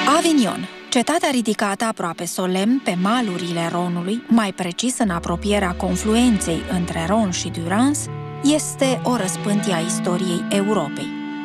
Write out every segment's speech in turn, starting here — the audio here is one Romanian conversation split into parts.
Avignon, cetatea ridicată aproape solemn pe malurile Ronului, mai precis în apropierea confluenței între Ron și Durance, este o răspântie a istoriei Europei.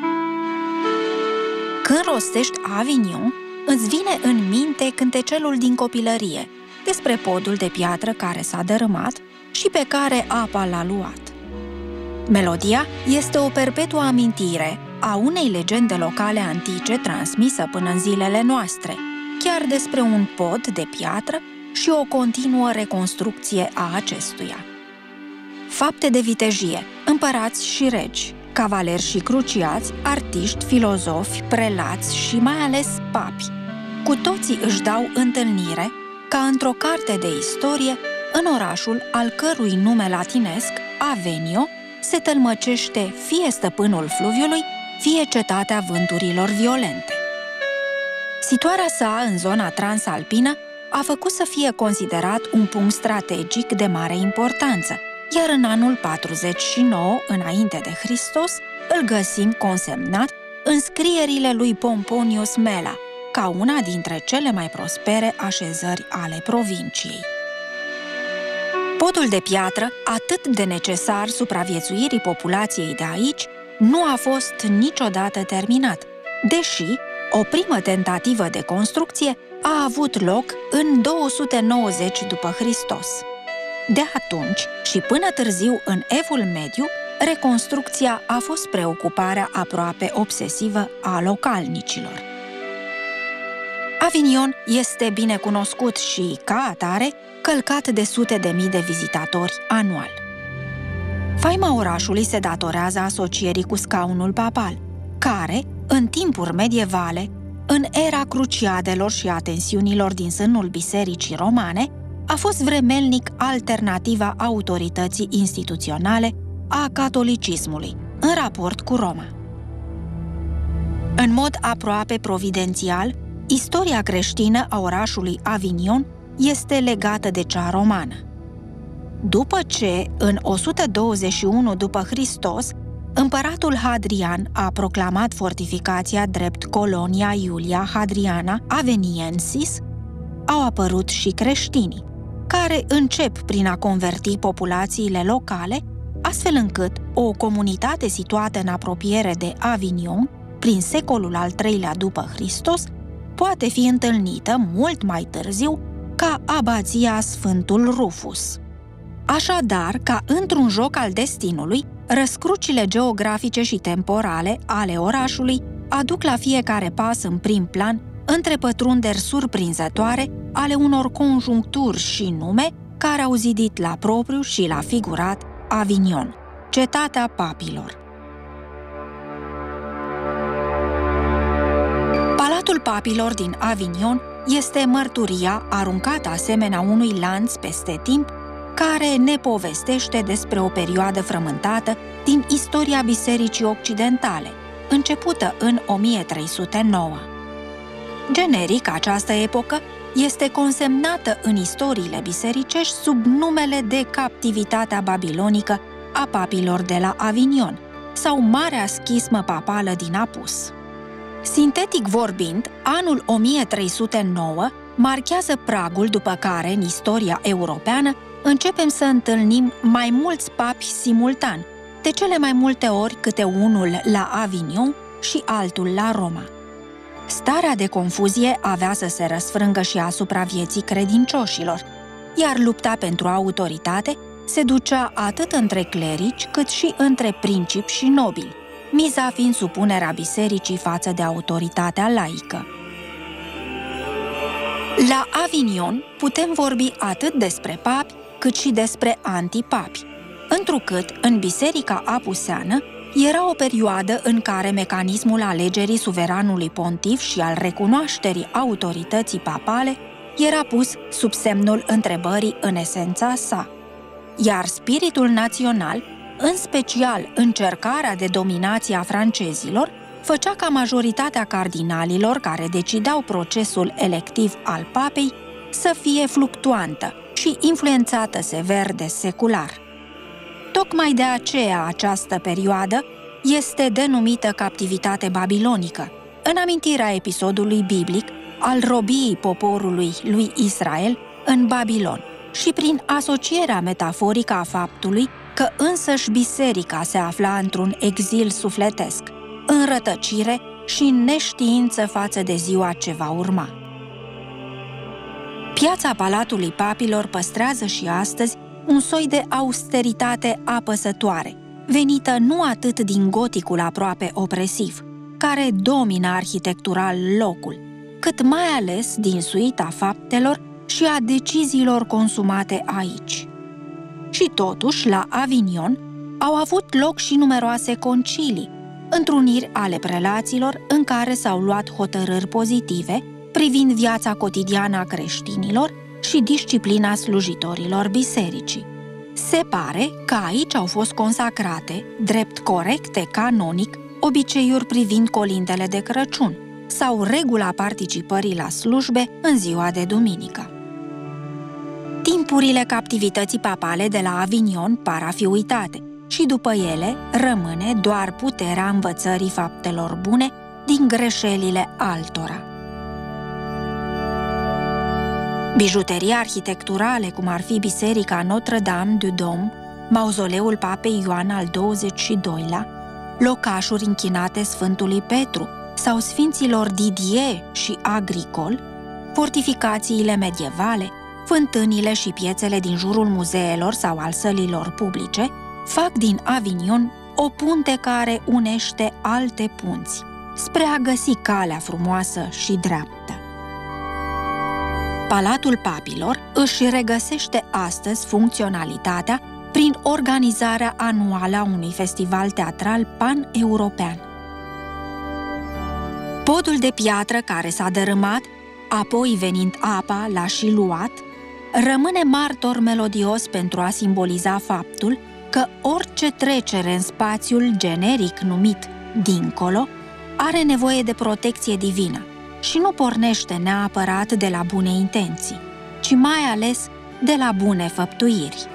Când rostești Avignon, îți vine în minte cântecelul din copilărie despre podul de piatră care s-a dărâmat și pe care apa l-a luat. Melodia este o perpetuă amintire a unei legende locale antice transmisă până în zilele noastre, chiar despre un pod de piatră și o continuă reconstrucție a acestuia. Fapte de vitejie, împărați și regi, cavaleri și cruciați, artiști, filozofi, prelați și mai ales papi, cu toții își dau întâlnire, ca într-o carte de istorie, în orașul al cărui nume latinesc, Avenio, se tălmăcește fie stăpânul fluviului, fie cetatea vânturilor violente. Situarea sa în zona transalpină a făcut să fie considerat un punct strategic de mare importanță, iar în anul 49 înainte de Hristos îl găsim consemnat în scrierile lui Pomponius Mela, ca una dintre cele mai prospere așezări ale provinciei. Podul de piatră, atât de necesar supraviețuirii populației de aici, nu a fost niciodată terminat, deși o primă tentativă de construcție a avut loc în 290 după Hristos. De atunci și până târziu în Evul Mediu, reconstrucția a fost preocuparea aproape obsesivă a localnicilor. Avignon este bine cunoscut și, ca atare, călcat de sute de mii de vizitatori anual. Faima orașului se datorează asocierii cu scaunul papal, care, în timpuri medievale, în era cruciadelor și a tensiunilor din sânul bisericii romane, a fost vremelnic alternativa autorității instituționale a catolicismului în raport cu Roma. În mod aproape providențial, istoria creștină a orașului Avignon este legată de cea romană. După ce, în 121 după Hristos, împăratul Hadrian a proclamat fortificația drept Colonia Iulia Hadriana Aveniensis, au apărut și creștinii, care încep prin a converti populațiile locale, astfel încât o comunitate situată în apropiere de Avignon, prin secolul al III-lea după Hristos, poate fi întâlnită mult mai târziu ca abația Sfântul Rufus. Așadar, ca într-un joc al destinului, răscrucile geografice și temporale ale orașului aduc la fiecare pas în prim plan întrepătrunderi surprinzătoare ale unor conjuncturi și nume care au zidit la propriu și la figurat Avignon, cetatea papilor. Palatul papilor din Avignon este mărturia aruncată asemenea unui lanț peste timp care ne povestește despre o perioadă frământată din istoria Bisericii Occidentale, începută în 1309. Generic, această epocă este consemnată în istoriile bisericești sub numele de captivitatea babilonică a papilor de la Avignon sau Marea Schismă Papală din Apus. Sintetic vorbind, anul 1309 marchează pragul după care, în istoria europeană, începem să întâlnim mai mulți papi simultan, de cele mai multe ori câte unul la Avignon și altul la Roma. Starea de confuzie avea să se răsfrângă și asupra vieții credincioșilor, iar lupta pentru autoritate se ducea atât între clerici cât și între principi și nobili, miza fiind supunerea bisericii față de autoritatea laică. La Avignon putem vorbi atât despre papi cât și despre antipapi, întrucât în biserica apuseană era o perioadă în care mecanismul alegerii suveranului pontif și al recunoașterii autorității papale era pus sub semnul întrebării în esența sa, iar spiritul național, în special încercarea de dominație a francezilor, făcea ca majoritatea cardinalilor care decidau procesul electiv al papei să fie fluctuantă și influențată sever de secular. Tocmai de aceea această perioadă este denumită captivitate babilonică, în amintirea episodului biblic al robiei poporului lui Israel în Babilon și prin asocierea metaforică a faptului că însăși biserica se afla într-un exil sufletesc, în rătăcire și în neștiință față de ziua ce va urma. Piața Palatului Papilor păstrează și astăzi un soi de austeritate apăsătoare, venită nu atât din goticul aproape opresiv, care domină arhitectural locul, cât mai ales din suita faptelor și a deciziilor consumate aici. Și totuși, la Avignon, au avut loc și numeroase concilii, întruniri ale prelaților în care s-au luat hotărâri pozitive privind viața cotidiană a creștinilor și disciplina slujitorilor bisericii. Se pare că aici au fost consacrate, drept corecte canonic, obiceiuri privind colindele de Crăciun sau regula participării la slujbe în ziua de duminică. Timpurile captivității papale de la Avignon par a fi uitate și după ele rămâne doar puterea învățării faptelor bune din greșelile altora. Bijuterii arhitecturale, cum ar fi Biserica Notre-Dame du Dom, mauzoleul Papei Ioan al XXII-lea, locașuri închinate Sfântului Petru sau Sfinților Didier și Agricol, fortificațiile medievale, fântânile și piețele din jurul muzeelor sau al sălilor publice, fac din Avignon o punte care unește alte punți, spre a găsi calea frumoasă și dreaptă. Palatul Papilor își regăsește astăzi funcționalitatea prin organizarea anuală a unui festival teatral pan-european. Podul de piatră care s-a dărâmat, apoi venind apa l-a și luat, rămâne martor melodios pentru a simboliza faptul că orice trecere în spațiul generic numit dincolo are nevoie de protecție divină și nu pornește neapărat de la bune intenții, ci mai ales de la bune făptuiri.